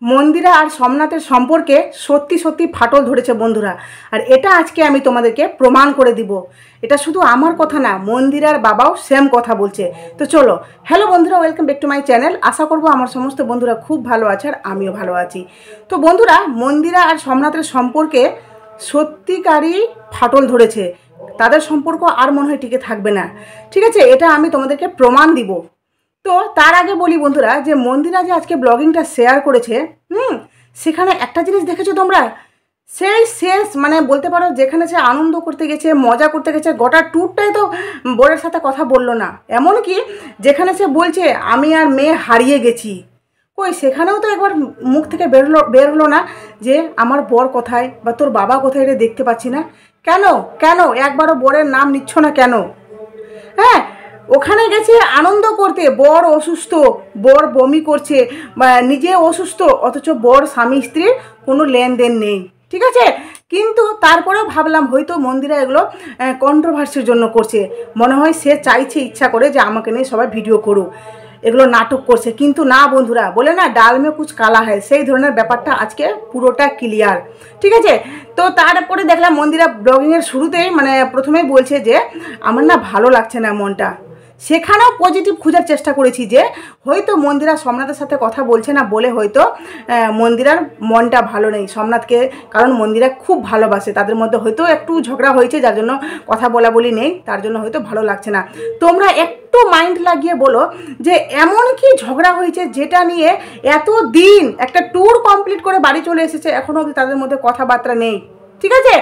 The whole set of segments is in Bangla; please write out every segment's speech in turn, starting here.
মন্দিরা আর সোমনাথের সম্পর্কে সত্যি সত্যি ফাটল ধরেছে বন্ধুরা। আর এটা আজকে আমি তোমাদেরকে প্রমাণ করে দিব। এটা শুধু আমার কথা না, মন্দিরার বাবাও সেম কথা বলছে। তো চলো, হ্যালো বন্ধুরা, welcome back to my channel. আশা করবো আমার সমস্ত বন্ধুরা খুব ভালো আছে আর আমিও ভালো আছি। তো বন্ধুরা, মন্দিরা আর সোমনাথের সম্পর্কে সত্যিকারই ফাটল ধরেছে। তাদের সম্পর্ক আর মনে হয় টিকে থাকবে না। ঠিক আছে, এটা আমি তোমাদেরকে প্রমাণ দিব। তো তার আগে বলি বন্ধুরা, যে মন্দিরা যে আজকে ব্লগিংটা শেয়ার করেছে, সেখানে একটা জিনিস দেখেছো তোমরা, সেই শেষ মানে বলতে পারো যেখানে সে আনন্দ করতে গেছে, মজা করতে গেছে, গোটা ট্যুরটাই তো বরের সাথে কথা বললো না। এমনকি যেখানে সে বলছে আমি আর মেয়ে হারিয়ে গেছি, কই সেখানেও তো একবার মুখ থেকে বের হলো না যে আমার বর কোথায় বা তোর বাবা কোথায়, এটা দেখতে পাচ্ছি না। কেন কেন একবারও বরের নাম নিচ্ছ না কেন? হ্যাঁ, ওখানে গেছে আনন্দ করতে, বর অসুস্থ, বর বমি করছে, নিজে অসুস্থ, অথচ বর স্বামী স্ত্রীর কোনো লেনদেন নেই। ঠিক আছে, কিন্তু তারপরেও ভাবলাম হয়তো মন্দিরা এগুলো কন্ট্রোভার্সির জন্য করছে। মনে হয় সে চাইছে ইচ্ছা করে যে আমাকে নিয়ে সবাই ভিডিও করুক, এগুলো নাটক করছে। কিন্তু না বন্ধুরা, বলে না ডাল মে কুছ কালা হয়, সেই ধরনের ব্যাপারটা আজকে পুরোটা ক্লিয়ার। ঠিক আছে, তো তারপরে দেখলাম মন্দিরা ব্লগিংয়ের শুরুতেই মানে প্রথমেই বলছে যে আমার না ভালো লাগছে না মনটা। সেখানেও পজিটিভ খোঁজার চেষ্টা করেছি যে হয়তো মন্দিরা সোমনাথের সাথে কথা বলছে না বলে হয়তো মন্দিরার মনটা ভালো নেই সোমনাথকে, কারণ মন্দিরা খুব ভালোবাসে। তাদের মধ্যে হয়তো একটু ঝগড়া হয়েছে, যার জন্য কথা বলি নেই, তার জন্য হয়তো ভালো লাগছে না। তোমরা একটু মাইন্ড লাগিয়ে বলো যে এমন কি ঝগড়া হয়েছে যেটা নিয়ে এত দিন একটা ট্যুর কমপ্লিট করে বাড়ি চলে এসেছে, এখনও অবধি তাদের মধ্যে কথাবার্তা নেই। ঠিক আছে,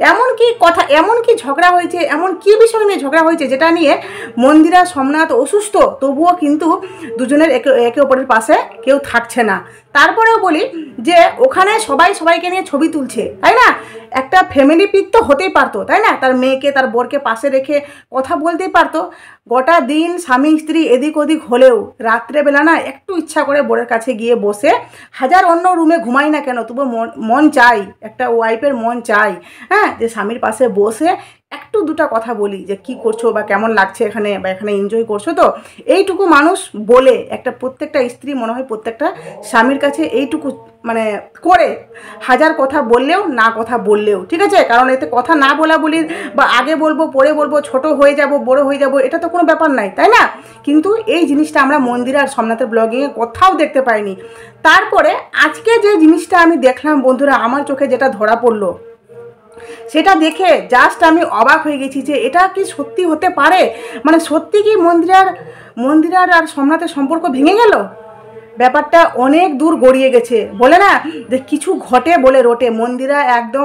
এমন কি ঝগড়া হয়েছে, এমন কি বিষয় নিয়ে ঝগড়া হয়েছে যেটা নিয়ে মন্দিরা সোমনাথ অসুস্থ, তবুও কিন্তু দুজনের একে অপরের পাশে কেউ থাকছে না। তারপরেও বলি যে ওখানে সবাইকে নিয়ে ছবি তুলছে, তাই না? একটা ফ্যামিলি পিক তো হতেই পারতো, তাই না? তার মেয়েকে তার বরকে পাশে রেখে কথা বলতেই পারতো। গোটা দিন স্বামী স্ত্রী এদিক ওদিক হলেও রাত্রেবেলা না একটু ইচ্ছা করে বরের কাছে গিয়ে বসে, হাজার অন্য রুমে ঘুমাই না কেন, তবু মন চাই, একটা ওয়াইফের মন চাই, হ্যাঁ, যে স্বামীর পাশে বসে একটু দুটা কথা বলি যে কি করছো বা কেমন লাগছে এখানে, বা এখানে এনজয় করছো তো, এইটুকু মানুষ বলে একটা প্রত্যেকটা স্ত্রী মনে হয় প্রত্যেকটা স্বামীর কাছে এইটুকু মানে করে, হাজার কথা বললেও না কথা বললেও। ঠিক আছে, কারণ এতে কথা না বলা বলি বা আগে বলবো পরে বলবো, ছোট হয়ে যাব বড় হয়ে যাব, এটা তো কোনো ব্যাপার নাই, তাই না? কিন্তু এই জিনিসটা আমরা মন্দিরা আর সোমনাথের ব্লগিংয়ে কোথাও দেখতে পাইনি। তারপরে আজকে যে জিনিসটা আমি দেখলাম বন্ধুরা, আমার চোখে যেটা ধরা পড়লো, সেটা দেখে জাস্ট আমি অবাক হয়ে গেছি যে এটা কি সত্যি হতে পারে? মানে সত্যি কি মন্দিরার আর সোমনাথের সম্পর্ক ভেঙে গেল? ব্যাপারটা অনেক দূর গড়িয়ে গেছে। বলে না যে কিছু ঘটে বলে রটে, মন্দিরা একদম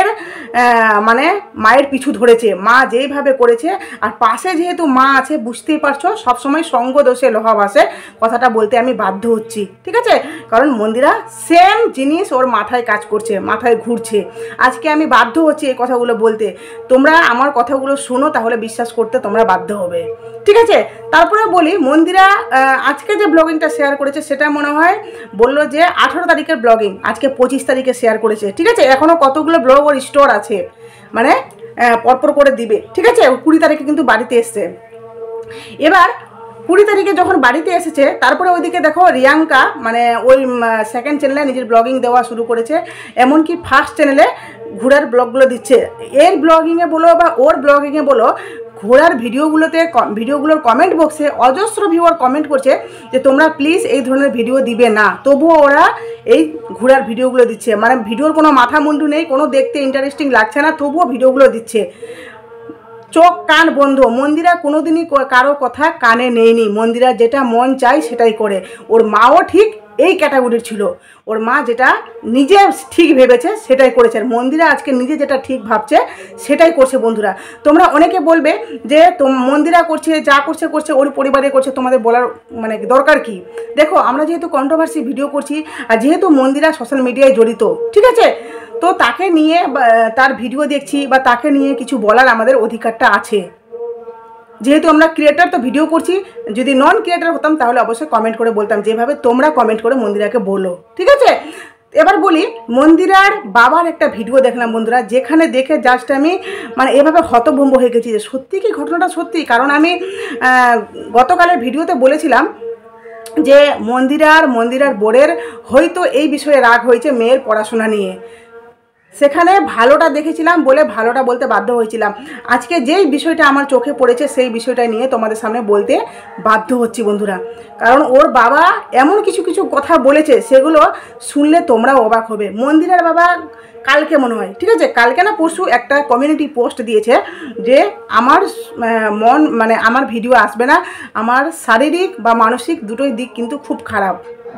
মায়ের পিছু ধরেছে। মা যেইভাবে করেছে, আর পাশে যেহেতু মা আছে, বুঝতেই পারছো সবসময় সঙ্গ দোষে লোহা ভাসে, কথাটা বলতে আমি বাধ্য হচ্ছি। ঠিক আছে, কারণ মন্দিরা সেম জিনিস ওর মাথায় কাজ করছে, মাথায় ঘুরছে। আজকে আমি বাধ্য হচ্ছি এই কথাগুলো বলতে। তোমরা আমার কথাগুলো শোনো, তাহলে বিশ্বাস করতে তোমরা বাধ্য হবে। ঠিক আছে, তারপরে বলি মন্দিরা আজকে যে ব্লগিংটা শেয়ার করেছে সেটা মনে হয় বললো যে 18 তারিখের ব্লগিং, আজকে 25 তারিখে শেয়ার করেছে। ঠিক আছে, এখনও কতগুলো ব্লগ ওর স্টোর আছে, মানে পরপর করে দিবে। ঠিক আছে, 20 তারিখে কিন্তু বাড়িতে এসছে। এবার 20 তারিখে যখন বাড়িতে এসেছে, তারপরে ওইদিকে দেখো রিয়াঙ্কা মানে ওই সেকেন্ড চ্যানেলে নিজের ব্লগিং দেওয়া শুরু করেছে, এমনকি ফার্স্ট চ্যানেলে ঘোরার ব্লগগুলো দিচ্ছে। এর ব্লগিংয়ে বলো বা ওর ব্লগিংয়ে বলো, ঘোরার ভিডিওগুলোর কমেন্ট বক্সে অজস্র ভিউয়ার কমেন্ট করছে যে তোমরা প্লিজ এই ধরনের ভিডিও দিবে না, তবুও ওরা এই ঘোরার ভিডিওগুলো দিচ্ছে। মানে ভিডিওর কোনো মাথা মুন্ডু নেই, কোনো দেখতে ইন্টারেস্টিং লাগছে না, তবুও ভিডিওগুলো দিচ্ছে। চোখ কান বন্ধ। মন্দিরা কোনোদিনই কারো কথা কানে নেয়নি। মন্দিরা যেটা মন চায় সেটাই করে। ওর মাও ঠিক এই ক্যাটাগরির ছিল, ওর মা যেটা নিজে ঠিক ভেবেছে সেটাই করেছে। আর মন্দিরা আজকে নিজে যেটা ঠিক ভাবছে সেটাই করছে। বন্ধুরা, তোমরা অনেকে বলবে যে মন্দিরা করছে, যা করছে ওর পরিবারে করছে, তোমাদের বলার মানে দরকার কি? দেখো, আমরা যেহেতু কন্ট্রোভার্সি ভিডিও করছি, আর যেহেতু মন্দিরা সোশ্যাল মিডিয়ায় জড়িত, ঠিক আছে, তো তাকে নিয়ে তার ভিডিও দেখছি বা তাকে নিয়ে কিছু বলার আমাদের অধিকারটা আছে। যেহেতু আমরা ক্রিয়েটার, তো ভিডিও করছি। যদি নন ক্রিয়েটার হতাম তাহলে অবশ্যই কমেন্ট করে বলতাম, যেভাবে তোমরা কমেন্ট করে মন্দিরাকে বলো। ঠিক আছে, এবার বলি মন্দিরার বাবার একটা ভিডিও দেখলাম বন্ধুরা, যেখানে দেখে জাস্ট আমি মানে এভাবে হতভম্ব হয়ে গেছি যে সত্যি কি ঘটনাটা সত্যি। কারণ আমি গতকালের ভিডিওতে বলেছিলাম যে মন্দিরার বোরের হয়তো এই বিষয়ে রাগ হয়েছে মেয়ের পড়াশোনা নিয়ে। সেখানে ভালোটা দেখেছিলাম বলে ভালোটা বলতে বাধ্য হয়েছিলাম। আজকে যেই বিষয়টা আমার চোখে পড়েছে সেই বিষয়টা নিয়ে তোমাদের সামনে বলতে বাধ্য হচ্ছি বন্ধুরা। কারণ ওর বাবা এমন কিছু কিছু কথা বলেছে, সেগুলো শুনলে তোমরাও অবাক হবে। মন্দিরের বাবা কালকে মনে হয়, ঠিক আছে, কালকে না পরশু একটা কমিউনিটি পোস্ট দিয়েছে যে আমার আমার ভিডিও আসবে না, আমার শারীরিক বা মানসিক দুটোই দিক কিন্তু খুব খারাপ।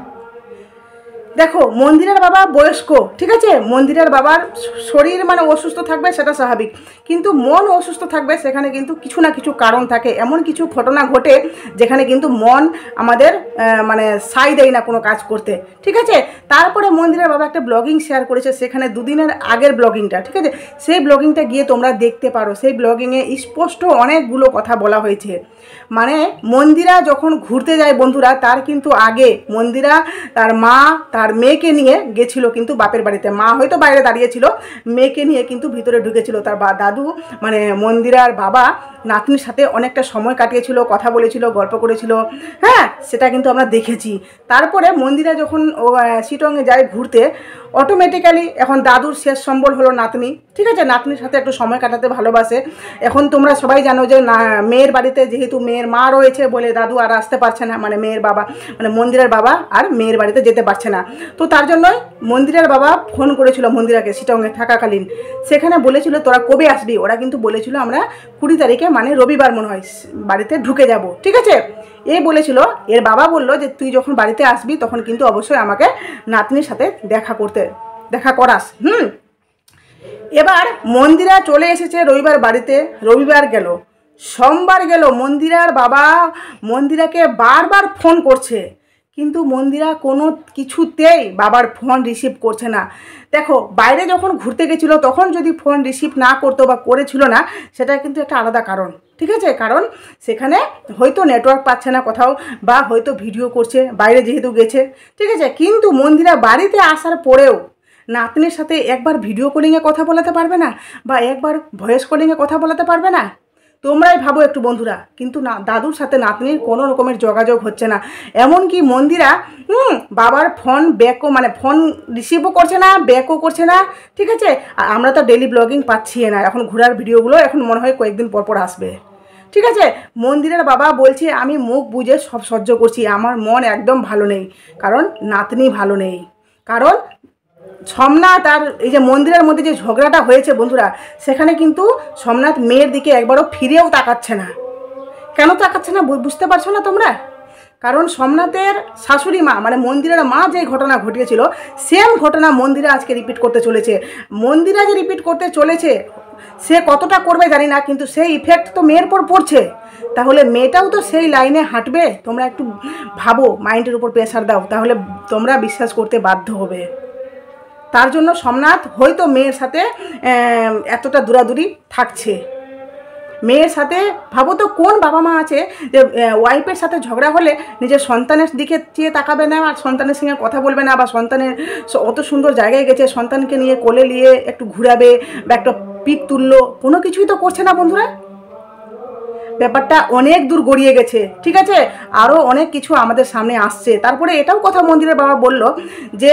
দেখো, মন্দিরের বাবা বয়স্ক, ঠিক আছে, মন্দিরের বাবার শরীর অসুস্থ থাকবে সেটা স্বাভাবিক, কিন্তু মন অসুস্থ থাকবে সেখানে কিন্তু কিছু না কিছু কারণ থাকে। এমন কিছু ঘটনা ঘটে যেখানে কিন্তু মন আমাদের সাই দেয় না কোনো কাজ করতে, ঠিক আছে। তারপরে মন্দিরের বাবা একটা ব্লগিং শেয়ার করেছে, সেখানে দুদিনের আগের ব্লগিংটা, ঠিক আছে, সেই ব্লগিংটা গিয়ে তোমরা দেখতে পারো। সেই ব্লগিংয়ে স্পষ্ট অনেকগুলো কথা বলা হয়েছে। মন্দিরা যখন ঘুরতে যায় বন্ধুরা, তার কিন্তু আগে মন্দিরা তার মা তার মেয়েকে নিয়ে গেছিল কিন্তু বাপের বাড়িতে। মা হয়তো বাইরে দাঁড়িয়েছিল, মেয়েকে নিয়ে কিন্তু ভিতরে ঢুকেছিল। তার দাদু মন্দিরার বাবা নাতনির সাথে অনেকটা সময় কাটিয়েছিল, কথা বলেছিল, গল্প করেছিল, হ্যাঁ, সেটা কিন্তু আমরা দেখেছি। তারপরে মন্দিরা যখন শিটংয়ে যায় ঘুরতে, অটোমেটিক্যালি এখন দাদুর শেষ সম্বল হলো নাতনি, ঠিক আছে, নাতনির সাথে একটু সময় কাটাতে ভালোবাসে। এখন তোমরা সবাই জানো যে মেয়ের বাড়িতে যেহেতু মেয়ের মা রয়েছে বলে দাদু আর আসতে পারছে না, মেয়ের বাবা মন্দিরের বাবা আর মেয়ের বাড়িতে যেতে পারছে না। তো তার জন্যই মন্দিরের বাবা ফোন করেছিল মন্দিরাকে শিটংয়ে থাকাকালীন। সেখানে বলেছিল তোরা কবে আসবি। ওরা কিন্তু বলেছিল আমরা 20 তারিখে রবিবার মনে হয় বাড়িতে ঢুকে যাব, ঠিক আছে। এই বলেছিল। এর বাবা বলল যে তুই যখন বাড়িতে আসবি তখন কিন্তু অবশ্যই আমাকে নাতনির সাথে দেখা করাস। এবার মন্দিরা চলে এসেছে রবিবার বাড়িতে। রবিবার গেল, সোমবার গেল, মন্দিরার বাবা মন্দিরাকে বারবার ফোন করছে, কিন্তু মন্দিরা কোনো কিছুতেই বাবার ফোন রিসিভ করছে না। দেখো, বাইরে যখন ঘুরতে গেছিলো তখন যদি ফোন রিসিভ না করতো বা করেছিল না, সেটা কিন্তু একটা আলাদা কারণ, ঠিক আছে। কারণ সেখানে হয়তো নেটওয়ার্ক পাচ্ছে না কোথাও, বা হয়তো ভিডিও করছে বাইরে যেহেতু গেছে, ঠিক আছে। কিন্তু মন্দিরা বাড়িতে আসার পরেও নাতনির সাথে একবার ভিডিও কলিংয়ে কথা বলাতে পারবে না, বা একবার ভয়েস কলিংয়ে কথা বলাতে পারবে না। তোমরাই ভাবো একটু বন্ধুরা। কিন্তু না, দাদুর সাথে নাতনির কোনো রকমের যোগাযোগ হচ্ছে না। এমনকি মন্দিরা বাবার ফোন ব্যাকও ফোন রিসিভও করছে না, ব্যাকও করছে না, ঠিক আছে। আর আমরা তো ডেলি ব্লগিং পাচ্ছি না, এখন ঘোরার ভিডিওগুলো এখন মনে হয় কয়েকদিন পর আসবে, ঠিক আছে। মন্দিরের বাবা বলছে আমি মুখ বুঝে সব সহ্য করছি, আমার মন একদম ভালো নেই, কারণ নাতনি ভালো নেই। কারণ সোমনাথ আর এই যে মন্দিরের মধ্যে যে ঝগড়াটা হয়েছে বন্ধুরা, সেখানে কিন্তু সোমনাথ মেয়ের দিকে একবারও ফিরেও তাকাচ্ছে না। কেন তাকাচ্ছে না বুঝতে পারছো না তোমরা? কারণ সোমনাথের শাশুড়ি মা মন্দিরের মা যে ঘটনা ঘটিয়েছিল, সেম ঘটনা মন্দিরা আজকে রিপিট করতে চলেছে। মন্দিরা যে রিপিট করতে চলেছে, সে কতটা করবে জানি না, কিন্তু সেই ইফেক্ট তো মেয়ের পর পড়ছে। তাহলে মেয়েটাও তো সেই লাইনে হাঁটবে। তোমরা একটু ভাবো, মাইন্ডের উপর প্রেশার দাও, তাহলে তোমরা বিশ্বাস করতে বাধ্য হবে। তার জন্য সোমনাথ হয়তো মেয়ের সাথে এতটা দূরাদূরি থাকছে। মেয়ের সাথে ভাবো তো কোন বাবা মা আছে যে ওয়াইফের সাথে ঝগড়া হলে নিজের সন্তানের দিকে চেয়ে তাকাবে না, আর সন্তানের সঙ্গে কথা বলবে না, বা সন্তানের অত সুন্দর জায়গায় গেছে সন্তানকে নিয়ে কোলে নিয়ে একটু ঘুরাবে বা একটা পিক তুললো, কোনো কিছুই তো করছে না বন্ধুরা। ব্যাপারটা অনেক দূর গড়িয়ে গেছে, ঠিক আছে। আরও অনেক কিছু আমাদের সামনে আসছে। তারপরে এটাও কথা মন্দিরের বাবা বলল যে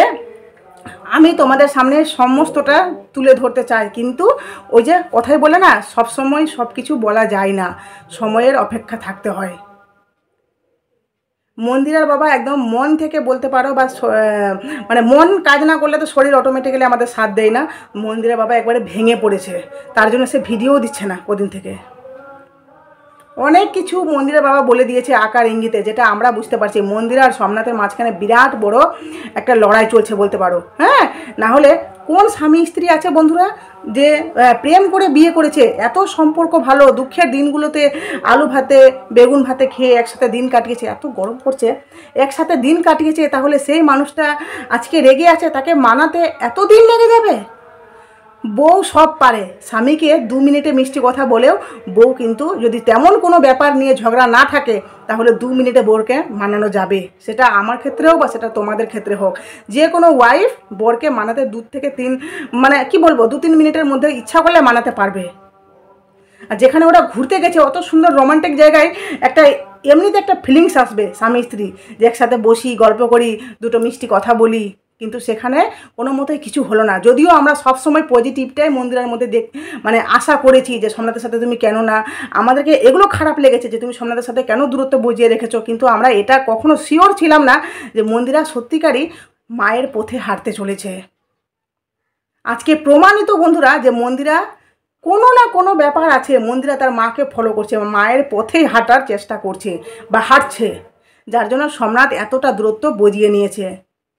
আমি তোমাদের সামনে সমস্তটা তুলে ধরতে চাই, কিন্তু ওই যে কথাই বলে না, সবসময় সব কিছু বলা যায় না, সময়ের অপেক্ষা থাকতে হয়। মন্দিরের বাবা একদম মন থেকে বলতে পারো, বা মন কাজ না করলে তো শরীর অটোমেটিক্যালি আমাদের সাথ দেয় না। মন্দিরের বাবা একবারে ভেঙে পড়েছে, তার জন্য সে ভিডিও দিচ্ছে না কদিন থেকে। অনেক কিছু মন্দিরের বাবা বলে দিয়েছে আকার ইঙ্গিতে, যেটা আমরা বুঝতে পারছি। মন্দির আর সোমনাথের মাঝখানে বিরাট বড় একটা লড়াই চলছে বলতে পারো, হ্যাঁ। না হলে কোন স্বামী স্ত্রী আছে বন্ধুরা যে প্রেম করে বিয়ে করেছে, এত সম্পর্ক ভালো, দুঃখের দিনগুলোতে আলু ভাতে বেগুন ভাতে খেয়ে একসাথে দিন কাটিয়েছে, এত গরম পড়ছে, একসাথে দিন কাটিয়েছে, তাহলে সেই মানুষটা আজকে রেগে আছে, তাকে মানাতে এত দিন লেগে যাবে? বউ সব পারে, স্বামীকে 2 মিনিটে মিষ্টি কথা বলেও বউ কিন্তু যদি তেমন কোনো ব্যাপার নিয়ে ঝগড়া না থাকে, তাহলে 2 মিনিটে বরকে মানানো যাবে। সেটা আমার ক্ষেত্রে হোক বা সেটা তোমাদের ক্ষেত্রে হোক, যে কোনো ওয়াইফ বরকে মানাতে 2 থেকে 3 2-3 মিনিটের মধ্যে ইচ্ছা করলে মানাতে পারবে। আর যেখানে ওরা ঘুরতে গেছে অত সুন্দর রোমান্টিক জায়গায়, একটা এমনিতে একটা ফিলিংস আসবে স্বামী স্ত্রী, যে একসাথে বসি, গল্প করি, দুটো মিষ্টি কথা বলি, কিন্তু সেখানে কোনো মতোই কিছু হলো না। যদিও আমরা সবসময় পজিটিভটাই মন্দিরের মধ্যে মানে আশা করেছি যে সোমনাথের সাথে তুমি কেন না, আমাদেরকে এগুলো খারাপ লেগেছে যে তুমি সোমনাথের সাথে কেন দূরত্ব বজিয়ে রেখেছো, কিন্তু আমরা এটা কখনো শিওর ছিলাম না যে মন্দিরা সত্যিকারই মায়ের পথে হাঁটতে চলেছে। আজকে প্রমাণিত বন্ধুরা যে মন্দিরা কোনো না কোনো ব্যাপার আছে, মন্দিরা তার মাকে ফলো করছে, মায়ের পথেই হাঁটার চেষ্টা করছে বা হাঁটছে, যার জন্য সোমনাথ এতটা দূরত্ব বজিয়ে নিয়েছে।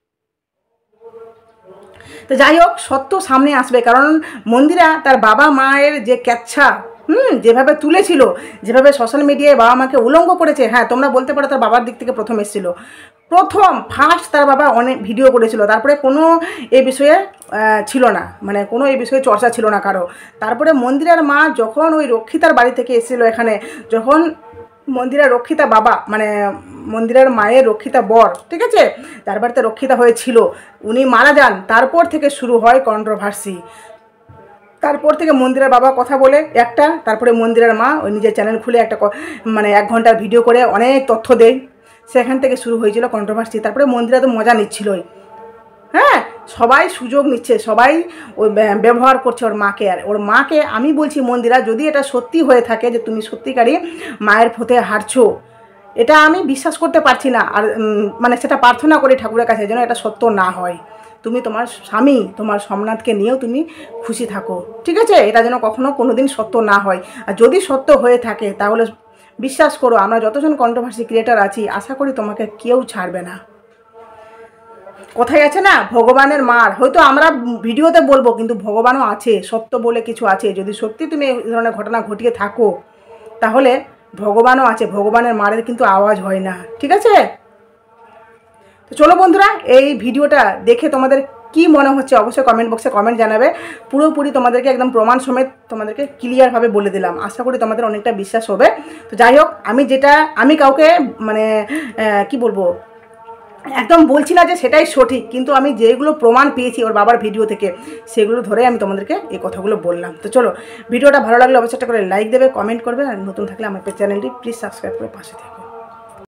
তো যাই হোক, সত্য সামনে আসবে, কারণ মন্দিরা তার বাবা মায়ের যে ক্যাচ্ছা যেভাবে তুলেছিল, যেভাবে সোশ্যাল মিডিয়ায় বাবা মাকে উলঙ্গ করেছে, হ্যাঁ তোমরা বলতে পারো তার বাবার দিক থেকে প্রথম এসেছিলো, ফার্স্ট তার বাবা অনেক ভিডিও করেছিল, তারপরে কোনো এই বিষয়ে ছিল না, মানে কোনো এই বিষয়ে চর্চা ছিল না কারো। তারপরে মন্দিরার মা যখন ওই রক্ষিতার বাড়ি থেকে এসেছিলো এখানে, যখন মন্দিরা রক্ষিতা বাবা মানে মন্দিরের মায়ের রক্ষিতা বর, ঠিক আছে, তার বাড়িতে রক্ষিতা হয়েছিল, উনি মারা যান, তারপর থেকে শুরু হয় কন্ট্রোভার্সি। তারপর থেকে মন্দিরের বাবা কথা বলে একটা, তারপরে মন্দিরের মা ওই নিজের চ্যানেল খুলে একটা মানে 1 ঘন্টার ভিডিও করে অনেক তথ্য দেয়, সেখান থেকে শুরু হয়েছিল কন্ট্রোভার্সি। তারপরে মন্দিরা তো মজা নিচ্ছিলই, হ্যাঁ সবাই সুযোগ নিচ্ছে, সবাই ওই ব্যবহার করছে ওর মাকে। আর ওর মাকে আমি বলছি মন্দিরা, যদি এটা সত্যি হয়ে থাকে যে তুমি সত্যিকারই মায়ের পথে হাঁটছো, এটা আমি বিশ্বাস করতে পারছি না, আর মানে সেটা প্রার্থনা করি ঠাকুরের কাছে যেন এটা সত্য না হয়। তুমি তোমার স্বামী তোমার সোমনাথকে নিয়েও তুমি খুশি থাকো, ঠিক আছে, এটা যেন কখনো কোনো দিন সত্য না হয়। আর যদি সত্য হয়ে থাকে তাহলে বিশ্বাস করো, আমরা যতজন কন্ট্রোভার্সি ক্রিয়েটার আছি, আশা করি তোমাকে কেউ ছাড়বে না। কোথায় আছে না, ভগবানের মার, হয়তো আমরা ভিডিওতে বলবো কিন্তু ভগবানও আছে, সত্য বলে কিছু আছে। যদি সত্যি তুমি এই ধরনের ঘটনা ঘটিয়ে থাকো তাহলে ভগবানও আছে, ভগবানের মারের কিন্তু আওয়াজ হয় না, ঠিক আছে। তো চলো বন্ধুরা, এই ভিডিওটা দেখে তোমাদের কি মনে হচ্ছে অবশ্যই কমেন্ট বক্সে কমেন্ট জানাবে। পুরোপুরি তোমাদেরকে একদম প্রমাণ সমেত তোমাদেরকে ক্লিয়ারভাবে বলে দিলাম, আশা করি তোমাদের অনেকটা বিশ্বাস হবে। তো যাই হোক, আমি কাউকে মানে কি বলবো, একদম বলছি না যে সেটাই সঠিক, কিন্তু আমি যেগুলো প্রমাণ পেয়েছি ওর বাবার ভিডিও থেকে, সেগুলো ধরে আমি তোমাদেরকে এই কথাগুলো বললাম। তো চলো, ভিডিওটা ভালো লাগলে অবশ্যই একটা করে লাইক দেবে, কমেন্ট করবে, আর নতুন থাকলে আমার চ্যানেলটি প্লিজ সাবস্ক্রাইব করে পাশে থেকো।